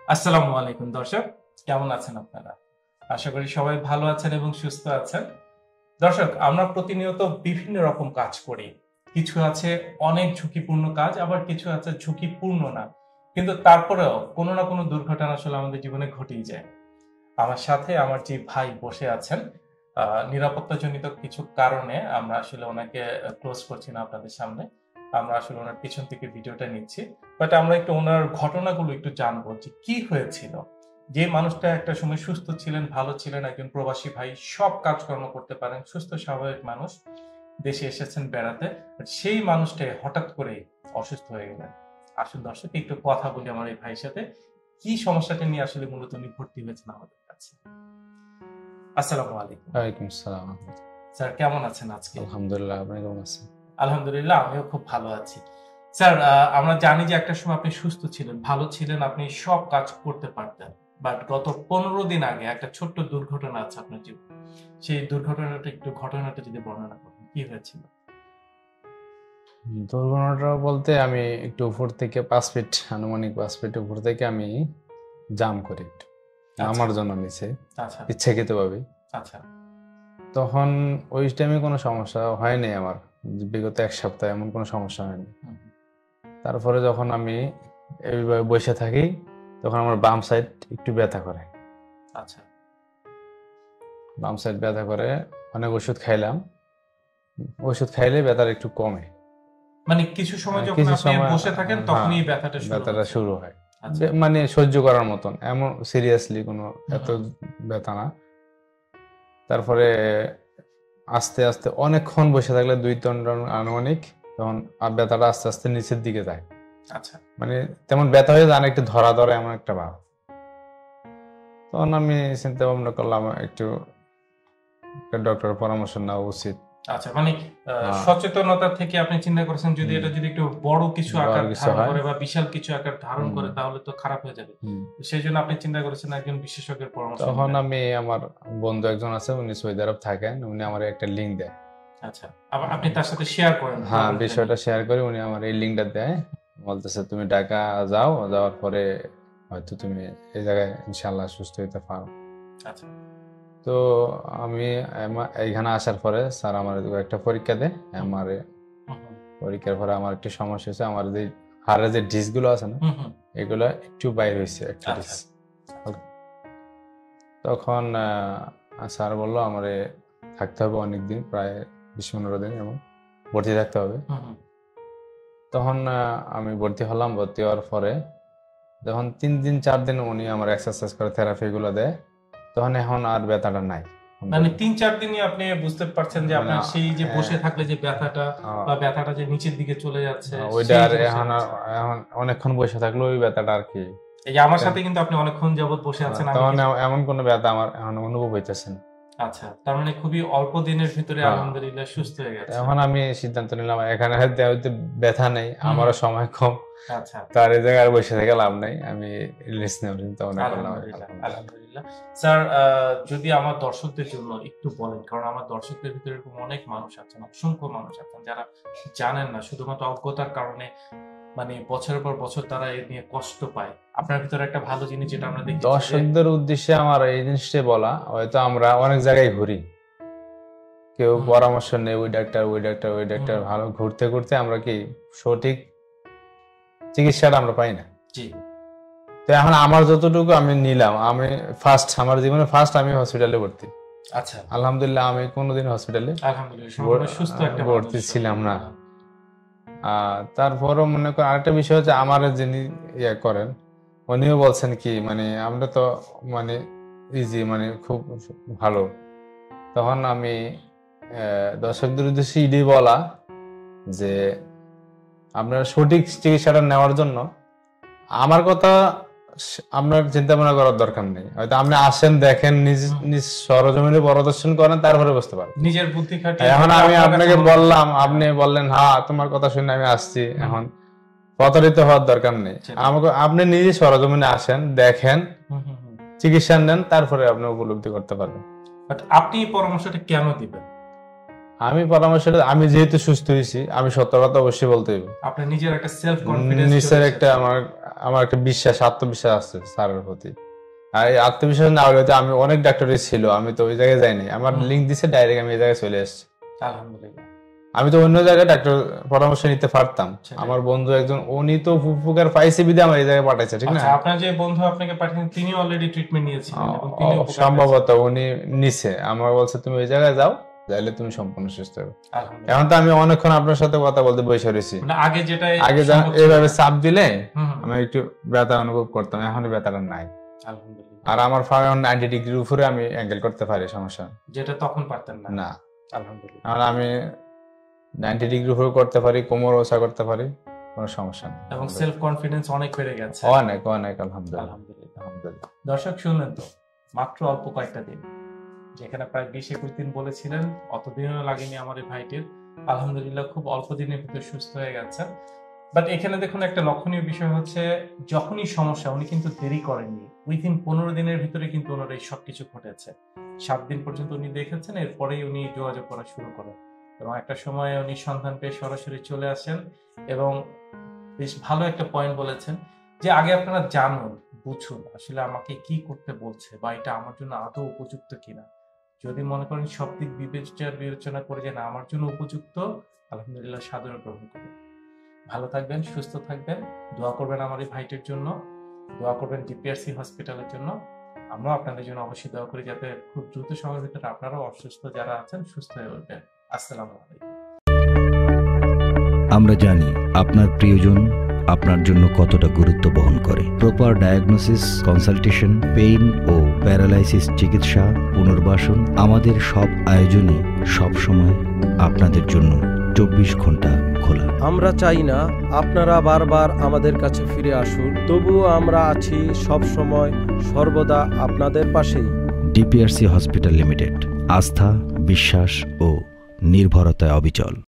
আসসালামু আলাইকুম দর্শক, কেমন আছেন আপনারা? আশা করি সবাই ভালো আছেন এবং সুস্থ আছেন। দর্শক, আমরা প্রতিনিয়ত বিভিন্ন রকম কাজ করি। কিছু আছে অনেক ঝুঁকিপূর্ণ কাজ, আবার কিছু আছে ঝুঁকিপূর্ণ না, কিন্তু তারপরেও কোনো না কোনো দুর্ঘটনা আসলে আমাদের জীবনে ঘটেই যায়। আমার সাথে আমার যে ভাই বসে আছেন, নিরাপত্তাজনিত কিছু কারণে আমরা আসলে ওনাকে ক্লোজ করছি না আপনাদের সামনে। আমরা আসলে ওনার পিছন থেকে ভিডিওটা নিচ্ছি, বাট আমরা একটু ওনার ঘটনাগুলো একটু জানবো যে কি হয়েছিল। যে মানুষটা একটা সময় সুস্থ ছিলেন, ভালো ছিলেন, একজন প্রবাসী ভাই, সব কাজকর্ম করতে পারেন, সুস্থ স্বাভাবিক মানুষ, দেশে এসেছেন বেড়াতে, but সেই মানুষটাই হঠাৎ করে অসুস্থ হয়ে গেলেন। আসুন দর্শক একটু কথা বলি আমার এই ভাইয়ের সাথে, কি সমস্যাটা নিয়ে আসলে মূলত উনি ভর্তি হয়েছেন আমাদের কাছে। আসসালামু আলাইকুম। ওয়ালাইকুম আসসালাম। স্যার কেমন আছেন আজকে? আলহামদুলিল্লাহ, আপনি কেমন আছেন? আলহামদুলিল্লাহ, আমিও খুব ভালো আছি। স্যার, আমরা জানি যে একটা সময় আপনি সুস্থ ছিলেন, ভালো ছিলেন, আপনি সব কাজ করতে পারতেন, বাট গত 15 দিন আগে একটা ছোট্ট দুর্ঘটনা আছে আপনার জীবনে। সেই ঘটনাটা যদি বর্ণনা করেন, কি হয়েছিল? দুর্ঘটনাটা বলতে আমি একটু উপর থেকে 5 ফিট, আনুমানিক 5 ফিট উপর থেকে আমি জাম্প করি একটু, আমার জন্য নিচে আচ্ছা ইচ্ছাকৃতভাবে। আচ্ছা তখন ওই টাইমে কোনো সমস্যা হয়নি আমার, বিগত 1 সপ্তাহ এমন কোনো সমস্যা হয়নি। তারপরে যখন আমি এইভাবে বসে থাকি তখন আমার বাম সাইড একটু ব্যথা করে। আচ্ছা, বাম সাইড ব্যথা করে, অনেক ওষুধ খাইলাম, ওষুধ খাইলে ব্যথাটা একটু কমে। মানে কিছু সময় যখন কিছু আপনি সময় বসে থাকেন তখনই ব্যথাটা শুরু হয়। আচ্ছা, মানে সহ্য করার মতন, এমন সিরিয়াসলি কোনো এত ব্যথা না। তারপরে আস্তে আস্তে অনেকক্ষণ বসে থাকলে 2-3 রাউন্ড আনুমানিক, তখন ব্যথাটা আস্তে আস্তে নিচের দিকে যায়। আচ্ছা, মানে তেমন ব্যথা হয়ে যায় না, একটু ধরা ধরা এমন একটা ভাব। তখন আমি চিন্তা ভাবনা করলাম একটু ডক্টরের পরামর্শ নেওয়া উচিত। আচ্ছা, মানে সচেতনতা থেকে আপনি চিন্তা করেছেন যদি এটা যদি একটু বড় কিছু আকার ধারণ করে বা বিশাল কিছু আকার ধারণ করে তাহলে তো খারাপ হয়ে যাবে। সেই জন্য আপনি চিন্তা করেছেন একজন বিশেষজ্ঞের পরামর্শ। তখন আমি, আমার বন্ধু একজন আছে, উনি সৌদি আরব থাকেন, উনি আমার একটা লিঙ্ক দেয়। আচ্ছা, আবার আপনি তার সাথে শেয়ার করেন? হ্যাঁ, বিষয়টা শেয়ার করি, উনি আমার এই লিঙ্কটা দেয়, বলতেছে তুমি ঢাকা যাও, যাওয়ার পরে হয়তো তুমি এই জায়গায় ইনশাআল্লাহ সুস্থ হইতে পারো। আচ্ছা, তো আমি এইখানে আসার পরে স্যার আমার একটা পরীক্ষা দেয়, এমআরআই পরীক্ষার পরে আমার একটু সমস্যা হয়েছে, আমার যে হাড়ের যে ডিস্ক গুলো আছে না, এগুলো একটু বাইর হয়েছে একটা ডিস্ক। তখন স্যার বললো আমার থাকতে হবে অনেকদিন, প্রায় 20-15 দিন এমন ভর্তি থাকতে হবে। তখন আমি ভর্তি হলাম। ভর্তি হওয়ার পরে যখন 3-4 দিন উনি আমার এক্সারসাইজ করে থেরাপি গুলো দেয়, তখন এখন আর ব্যথাটা নাই। মানে 3-4 দিনই আপনি বুঝতে পারছেন যে আপনার সেই যে বসে থাকলে যে ব্যথাটা বা ব্যথাটা যে নিচের দিকে চলে যাচ্ছে, ওইটা আর এখন অনেকক্ষণ বসে থাকলে ওই ব্যথাটা আর কি। এই যে আমার সাথে কিন্তু আপনি অনেকক্ষণ যাবত বসে আছেন, তখন এমন কোনো ব্যথা আমার এখন অনুভব হইতেছে না। আচ্ছা, তার মানে খুবই অল্প দিনের ভিতরে আলহামদুলিল্লাহ সুস্থ হয়ে গেছে। এখন আমি সিদ্ধান্ত নিলাম এখানে হয়তো ব্যথা নেই, আমারও সময় কম, আচ্ছা, তার এই জায়গায় বসে থেকে লাভ নাই, আমি রিস্ক নেব চিন্তা ভাবনা করলাম। আলহামদুলিল্লাহ। স্যার, যদি আমার দর্শকদের জন্য একটু বলেন, কারণ আমার দর্শকদের ভিতরে এরকম অনেক মানুষ আছেন, অসংখ্য মানুষ আছেন যারা জানেন না, শুধুমাত্র অজ্ঞতার কারণে মানে বছরের পর বছর তারা এ নিয়ে কষ্ট পায়। আপনার ভিতরে একটা ভালো জিনিস যেটা আমরা দেখি, দর্শকদের উদ্দেশ্যে আমার এই জিনিসটা বলা, হয়তো আমরা অনেক জায়গায় ঘুরি, কেউ পরামর্শ নেই, ওই ডাক্তার ওই ডাক্তার ওই ডাক্তার, ভালো ঘুরতে ঘুরতে আমরা কি সঠিক চিকিৎসাটা আমরা পাই না। তো এখন আমার যতটুকু আমি নিলাম, আমি আমার জীবনে ফার্স্ট আমি হসপিটালে ভর্তি। আচ্ছা, আলহামদুলিল্লাহ, আমি কোনোদিন হসপিটালে ভর্তি ছিলাম না। তারপরও মনে করেন আরেকটা বিষয় হচ্ছে, আমার যিনি ইয়ে করেন উনিও বলছেন কি, মানে আমরা তো মানে ইজি, মানে খুব ভালো। তখন আমি দর্শকদের উদ্দেশ্যে ইডি বলা যে আপনার সঠিক চিকিৎসাটা নেওয়ার জন্য আমার কথা আপনার চিন্তা ভাবনা করার দরকার নেই। হয়তো আপনি আসেন, দেখেন, নিজ সরজমিনে পরিদর্শন করেন, তারপরে বুঝতে পারবেন নিজের বুদ্ধি খাটিয়ে। এখন আমি আপনাকে বললাম, আপনি বললেন হ্যাঁ তোমার কথা শুনে আমি আসছি, এখন প্রতারিত হওয়ার দরকার নেই। আমাকে আপনি নিজে সরজমিনে আসেন, দেখেন, চিকিৎসা নেন, তারপরে আপনি উপলব্ধি করতে পারবেন। আপনি পরামর্শটা কেন দিবেন? আমি পরামর্শ আমি যেহেতু সুস্থ হয়েছি আমি সত্য কথা অবশ্যই বলতে হইব। আপনার নিজের একটা সেলফ কনফিডেন্স, নিজের একটা আমার একটা বিশ্বাস, আত্মবিশ্বাস আছে স্যারের প্রতি। আর এই আত্মবিশ্বাস না হলে তো আমি অনেক ডাক্তারই ছিল, আমি তো ওই জায়গায় যাইনি, আমার লিঙ্ক দিছে ডাইরেক্ট আমি এই জায়গায় চলে এসেছি। আলহামদুলিল্লাহ। আমি তো অন্য জায়গায় ডাক্তার পরামর্শ নিতে পারতাম, আমার বন্ধু একজন উনি তো উপকার পাইছে বিধে আমার এই জায়গায় পাঠাইছে, ঠিক না? আপনার যে বন্ধু আপনাকে পাঠিয়েছেন তিনি অলরেডি ট্রিটমেন্ট নিয়েছিলেন এবং তিনি সম্ভবত উনি নিছে, আমার বলছে তুমি ওই জায়গায় যাও, যাইলে তুমি সম্পূর্ণ সুস্থ হবে। এখন তো আমি অনেকক্ষণ আপনার সাথে কথা বলতে বসে রয়েছি, আগে এইভাবে চাপ দিলে আমি একটু ব্যথা অনুভব করতাম, এখন ব্যথাটা নাই। আর আমার 90 ডিগ্রির উপরে আমি অ্যাঙ্গেল করতে পারি, সমস্যা যেটা তখন পারতেন না। আলহামদুলিল্লাহ। আর আমি 90 ডিগ্রি উপরে করতে পারি, কোমর ওসা করতে পারি, কোনো সমস্যা নেই। এবং সেলফ কনফিডেন্স অনেক বেড়ে গেছে। অনেক অনেক, আলহামদুলিল্লাহ। দর্শক শুনলেন তো, মাত্র অল্প কয়েকটা দিন, যেখানে প্রায় 20-21 দিন বলেছিলেন, অতদিনও লাগেনি আমার এই ভাইটির। আলহামদুলিল্লাহ খুব অল্প দিনের ভিতরে সুস্থ হয়ে গেছে। বাট এখানে দেখুন একটা লক্ষণীয় বিষয় হচ্ছে, যখনই সমস্যা উনি কিন্তু দেরি করেননি, উইদিন 15 দিনের ভিতরে কিন্তু ওনার এই সবকিছু ঘটেছে। 7 দিন পর্যন্ত উনি দেখেছেন, এরপরেই উনি যোগাযোগ করা শুরু করেন এবং একটা সময় উনি সন্ধান পেয়ে সরাসরি চলে আসেন। এবং বেশ ভালো একটা পয়েন্ট বলেছেন যে আগে আপনারা জানুন, বুঝুন আসলে আমাকে কি করতে বলছে বা এটা আমার জন্য আদৌ উপযুক্ত কিনা। যদি মনে করেন সব দিক বিবেচনা করে যে না আমার জন্য উপযুক্ত, আলহামদুলিল্লাহ সাদরে গ্রহণ করুন। ভালো থাকবেন, সুস্থ থাকবেন, দোয়া করবেন আমার এই ভাইটির জন্য, দোয়া করবেন ডিপিআরসি হসপিটালের জন্য। আমরা আপনাদের জন্য অবশ্যই দোয়া করি যাতে খুব দ্রুত সময়ের ভিতরে আপনারাও অসুস্থ যারা আছেন সুস্থ হয়ে উঠবেন। আসসালামু আলাইকুম। আমরা জানি আপনার প্রিয়জন আপনার জন্য কতটা গুরুত্ব বহন করে। প্রপার ডায়াগনোসিস, কনসালটেশন, পেইন ও প্যারালাইসিস চিকিৎসা, পুনর্বাসন, আমাদের সব আয়োজনই সবসময় আপনাদের জন্য 24 ঘন্টা খোলা। আমরা চাই না আপনারা বারবার আমাদের কাছে ফিরে আসুন, তবুও আমরা আছি সব সময় সর্বদা আপনাদের পাশেই। ডিপিআরসি হসপিটাল লিমিটেড, আস্থা, বিশ্বাস ও নির্ভরতায় অবিচল।